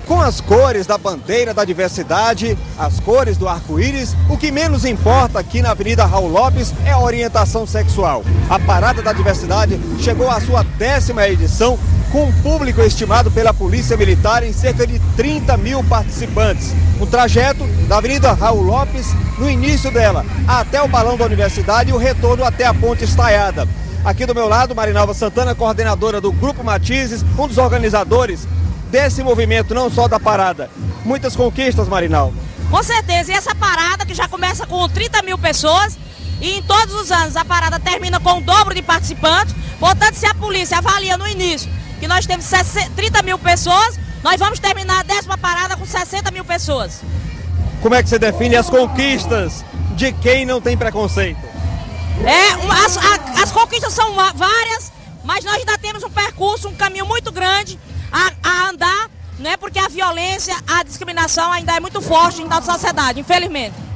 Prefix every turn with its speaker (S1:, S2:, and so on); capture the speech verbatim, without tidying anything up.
S1: Com as cores da bandeira da diversidade, as cores do arco-íris, o que menos importa aqui na Avenida Raul Lopes é a orientação sexual. A Parada da Diversidade chegou à sua décima edição, com um público estimado pela Polícia Militar em cerca de trinta mil participantes. O trajeto da Avenida Raul Lopes, no início dela, até o Balão da Universidade e o retorno até a Ponte Estaiada. Aqui do meu lado, Marinalva Santana, coordenadora do Grupo Matizes, um dos organizadores desse movimento, não só da parada. Muitas conquistas, Marinalva.
S2: Com certeza, e essa parada que já começa com trinta mil pessoas e em todos os anos a parada termina com o dobro de participantes. Portanto, se a polícia avalia no início que nós temos trinta mil pessoas, nós vamos terminar a décima parada com sessenta mil pessoas.
S1: Como é que você define as conquistas de quem não tem preconceito?
S2: É, as, a, as conquistas são várias, mas nós ainda temos um percurso, um caminho muito grande A, a andar, né? Porque a violência, a discriminação ainda é muito forte na sociedade, infelizmente.